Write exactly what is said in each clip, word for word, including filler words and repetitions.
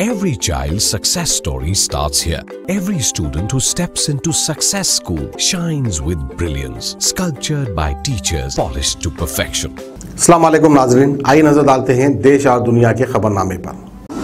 Every child's success story starts here. Every student who steps into Success School shines with brilliance, sculptured by teachers, polished to perfection. अस्सलाम वालेकुम नाज़रीन, आइए नजर डालते हैं देश और दुनिया के खबरनामे पर।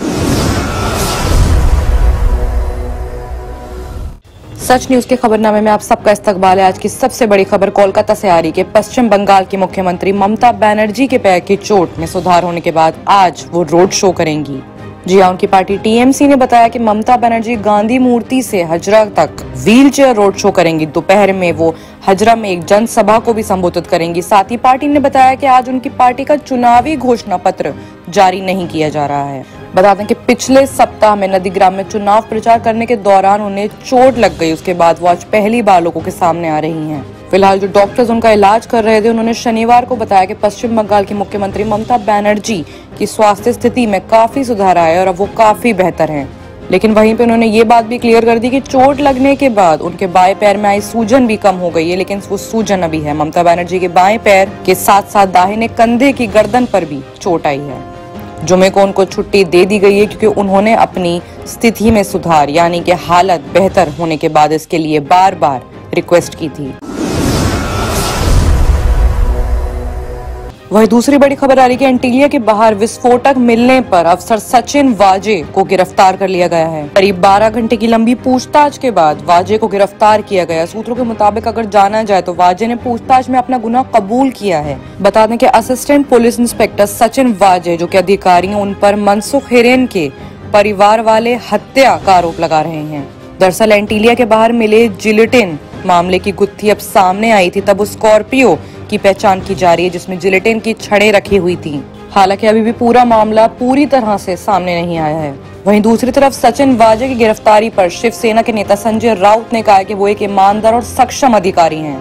सच न्यूज के खबरनामे में आप सबका इस्तकबाल है। आज की सबसे बड़ी खबर कोलकाता से आ रही है कि पश्चिम बंगाल की मुख्यमंत्री ममता बनर्जी के पैर की चोट में सुधार होने के बाद आज वो रोड शो करेंगी। जी हां, उनकी पार्टी टीएमसी ने बताया कि ममता बनर्जी गांधी मूर्ति से हजरा तक व्हीलचेयर रोड शो करेंगी। दोपहर में वो हजरा में एक जनसभा को भी संबोधित करेंगी। साथ ही पार्टी ने बताया कि आज उनकी पार्टी का चुनावी घोषणा पत्र जारी नहीं किया जा रहा है। बता दें कि पिछले सप्ताह में नंदीग्राम में चुनाव प्रचार करने के दौरान उन्हें चोट लग गई। उसके बाद वो आज पहली बार लोगों के सामने आ रही हैं। फिलहाल जो डॉक्टर्स उनका इलाज कर रहे थे, उन्होंने शनिवार को बताया कि पश्चिम बंगाल की मुख्यमंत्री ममता बनर्जी की स्वास्थ्य स्थिति में काफी सुधार आया और अब वो काफी बेहतर हैं। लेकिन वहीं पे उन्होंने ये बात भी क्लियर कर दी कि चोट लगने के बाद उनके बाएं पैर में आई सूजन भी कम हो गई है, लेकिन वो सूजन अभी है। ममता बनर्जी के बाएं पैर के साथ साथ दाहिने कंधे की गर्दन पर भी चोट आई है। जुमे को उनको छुट्टी दे दी गई है क्योंकि उन्होंने अपनी स्थिति में सुधार यानी कि हालत बेहतर होने के बाद इसके लिए बार बार रिक्वेस्ट की थी। वही दूसरी बड़ी खबर आ रही है कि एंटीलिया के बाहर विस्फोटक मिलने पर अफसर सचिन वाजे को गिरफ्तार कर लिया गया है। करीब बारह घंटे की लंबी पूछताछ के बाद वाजे को गिरफ्तार किया गया। सूत्रों के मुताबिक अगर जाना जाए तो वाजे ने पूछताछ में अपना गुनाह कबूल किया है। बता दें कि असिस्टेंट पुलिस इंस्पेक्टर सचिन वाजे, जो कि अधिकारी हैं, उन पर मनसुख हिरेन के परिवार वाले हत्या का आरोप लगा रहे हैं। दरअसल एंटीलिया के बाहर मिले जिलेटिन मामले की गुत्थी अब सामने आई थी, तब उस स्कॉर्पियो की पहचान की जा रही है जिसमें जिलेटिन की छड़ें रखी हुई थी। हालांकि अभी भी पूरा मामला पूरी तरह से सामने नहीं आया है। वहीं दूसरी तरफ सचिन वाजे की गिरफ्तारी पर शिवसेना के नेता संजय राउत ने कहा कि वो एक ईमानदार और सक्षम अधिकारी हैं।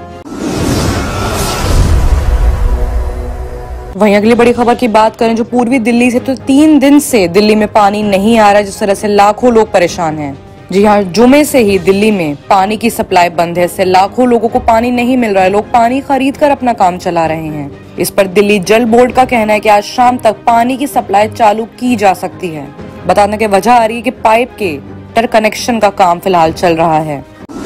वहीं अगली बड़ी खबर की बात करें जो पूर्वी दिल्ली से, तो तीन दिन से दिल्ली में पानी नहीं आ रहा है, जिस तरह से लाखों लोग परेशान हैं। जी हाँ, जुमे से ही दिल्ली में पानी की सप्लाई बंद है। इससे लाखों लोगों को पानी नहीं मिल रहा है। लोग पानी खरीद कर अपना काम चला रहे हैं। इस पर दिल्ली जल बोर्ड का कहना है कि आज शाम तक पानी की सप्लाई चालू की जा सकती है। बताने की वजह आ रही है कि पाइप के इंटर कनेक्शन का काम फिलहाल चल रहा है।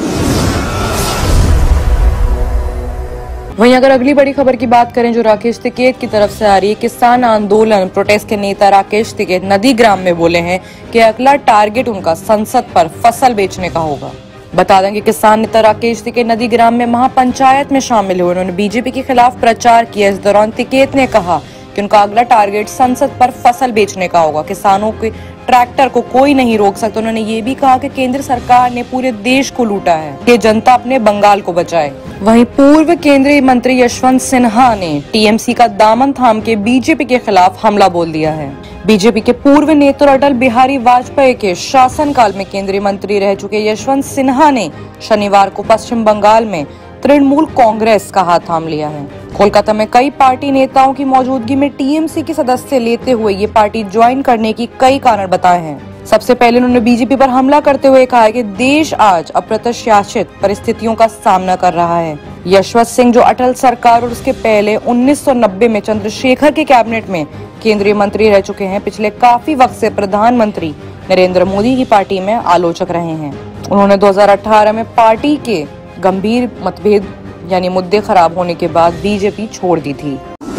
वहीं अगर अगली बड़ी खबर की बात करें जो राकेश टिकैत की तरफ से आ रही है, किसान आंदोलन प्रोटेस्ट के नेता राकेश टिकैत नंदीग्राम में बोले हैं कि अगला टारगेट उनका संसद पर फसल बेचने का होगा। बता दें कि किसान नेता राकेश टिकैत नंदीग्राम में महापंचायत में शामिल हुए। उन्होंने बीजेपी के खिलाफ प्रचार किया। इस दौरान टिकैत ने कहा कि उनका अगला टारगेट संसद पर फसल बेचने का होगा। किसानों के ट्रैक्टर को कोई नहीं रोक सकता। उन्होंने ये भी कहा कि केंद्र सरकार ने पूरे देश को लूटा है, कि जनता अपने बंगाल को बचाए। वहीं पूर्व केंद्रीय मंत्री यशवंत सिन्हा ने टीएमसी का दामन थाम के बीजेपी के खिलाफ हमला बोल दिया है। बीजेपी के पूर्व नेता अटल बिहारी वाजपेयी के शासनकाल में केंद्रीय मंत्री रह चुके यशवंत सिन्हा ने शनिवार को पश्चिम बंगाल में तृणमूल कांग्रेस का हाथ थाम लिया है। कोलकाता में कई पार्टी नेताओं की मौजूदगी में टीएमसी के सदस्य लेते हुए ये पार्टी ज्वाइन करने की कई कारण बताए हैं। सबसे पहले उन्होंने बीजेपी पर हमला करते हुए कहा है कि देश आज अप्रत्याशित परिस्थितियों का सामना कर रहा है। यशवंत सिंह, जो अटल सरकार और उसके पहले उन्नीस सौ नब्बे में चंद्रशेखर के कैबिनेट में केंद्रीय मंत्री रह चुके हैं, पिछले काफी वक्त से प्रधानमंत्री नरेंद्र मोदी की पार्टी में आलोचक रहे हैं। उन्होंने दो हजार अठारह में पार्टी के गंभीर मतभेद यानी मुद्दे खराब होने के बाद बीजेपी छोड़ दी थी।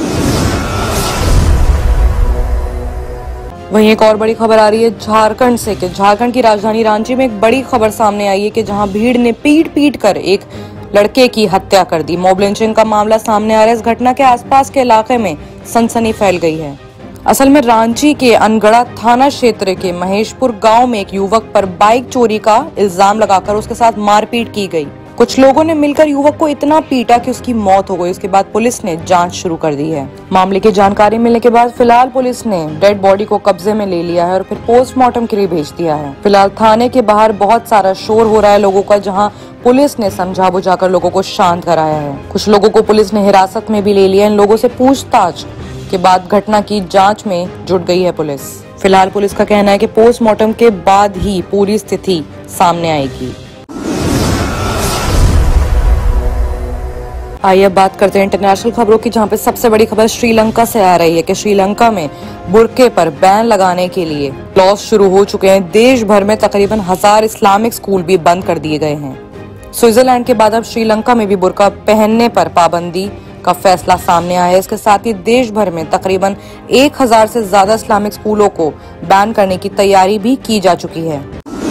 वहीं एक और बड़ी खबर आ रही है झारखंड से कि झारखंड की राजधानी रांची में एक बड़ी खबर सामने आई है कि जहां भीड़ ने पीट पीट कर एक लड़के की हत्या कर दी। मॉब लिंचिंग का मामला सामने आ रहा है। इस घटना के आसपास के इलाके में सनसनी फैल गई है। असल में रांची के अनगढ़ा थाना क्षेत्र के महेशपुर गांव में एक युवक पर बाइक चोरी का इल्जाम लगाकर उसके साथ मारपीट की गई। कुछ लोगों ने मिलकर युवक को इतना पीटा कि उसकी मौत हो गई। उसके बाद पुलिस ने जांच शुरू कर दी है। मामले की जानकारी मिलने के बाद फिलहाल पुलिस ने डेड बॉडी को कब्जे में ले लिया है और फिर पोस्टमार्टम के लिए भेज दिया है। फिलहाल थाने के बाहर बहुत सारा शोर हो रहा है लोगों का, जहां पुलिस ने समझा बुझाकर लोगों को शांत कराया है। कुछ लोगों को पुलिस ने हिरासत में भी ले लिया। इन लोगों से पूछताछ के बाद घटना की जांच में जुट गई है पुलिस। फिलहाल पुलिस का कहना है कि पोस्टमार्टम के बाद ही पूरी स्थिति सामने आएगी। आइए अब बात करते हैं इंटरनेशनल खबरों की, जहां पे सबसे बड़ी खबर श्रीलंका से आ रही है कि श्रीलंका में बुर्के पर बैन लगाने के लिए लॉस शुरू हो चुके हैं। देश भर में तकरीबन हजार इस्लामिक स्कूल भी बंद कर दिए गए हैं। स्विट्जरलैंड के बाद अब श्रीलंका में भी बुर्का पहनने पर पाबंदी का फैसला सामने आया है। इसके साथ ही देश भर में तकरीबन एक हजार से ज्यादा इस्लामिक स्कूलों को बैन करने की तैयारी भी की जा चुकी है।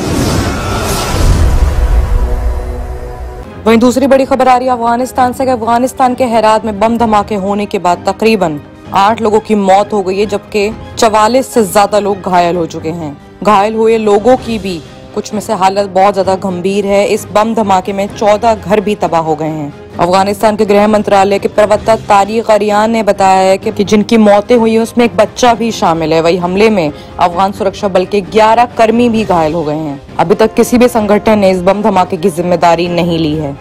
वहीं दूसरी बड़ी खबर आ रही है अफगानिस्तान से। अफगानिस्तान के हेरात में बम धमाके होने के बाद तकरीबन आठ लोगों की मौत हो गई है, जबकि चवालीस से ज्यादा लोग घायल हो चुके हैं। घायल हुए लोगों की भी कुछ में से हालत बहुत ज्यादा गंभीर है। इस बम धमाके में चौदह घर भी तबाह हो गए हैं। अफगानिस्तान के गृह मंत्रालय के प्रवक्ता तारिक अरियान ने बताया है कि, कि जिनकी मौतें हुई हैं उसमें एक बच्चा भी शामिल है। वही हमले में अफगान सुरक्षा बल के ग्यारह कर्मी भी घायल हो गए हैं। अभी तक किसी भी संगठन ने इस बम धमाके की जिम्मेदारी नहीं ली है।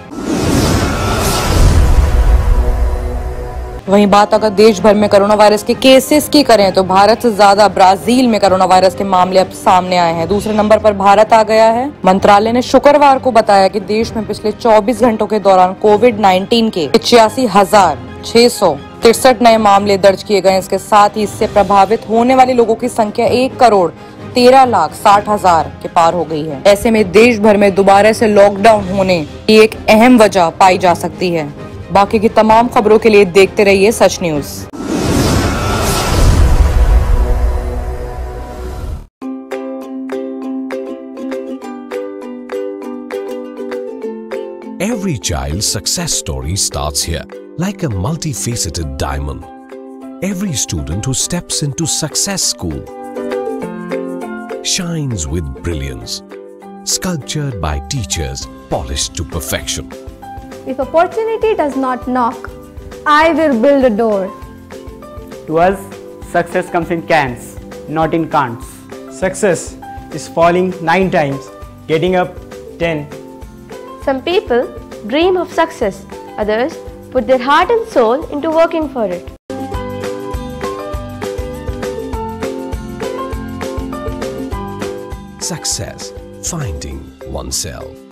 वहीं बात अगर देश भर में कोरोना वायरस के केसेस की करें तो भारत से ज्यादा ब्राजील में कोरोना वायरस के मामले अब सामने आए हैं। दूसरे नंबर पर भारत आ गया है। मंत्रालय ने शुक्रवार को बताया कि देश में पिछले चौबीस घंटों के दौरान कोविड नाइन्टीन के पिचासी हजार छह सौ तिरसठ नए मामले दर्ज किए गए। इसके साथ ही इससे प्रभावित होने वाले लोगों की संख्या एक करोड़ तेरह लाख साठ हजार के पार हो गई है। ऐसे में देश भर में दोबारा से लॉकडाउन होने की एक अहम वजह पाई जा सकती है। बाकी की तमाम खबरों के लिए देखते रहिए Sach news. Every child's success story starts here, like a multifaceted diamond. Every student who steps into success school shines with brilliance, sculptured by teachers polished to perfection. If opportunity does not knock, I will build a door. To us, success comes in cans, not in can'ts. Success is falling nine times, getting up ten. Some people dream of success, others put their heart and soul into working for it. Success, finding oneself.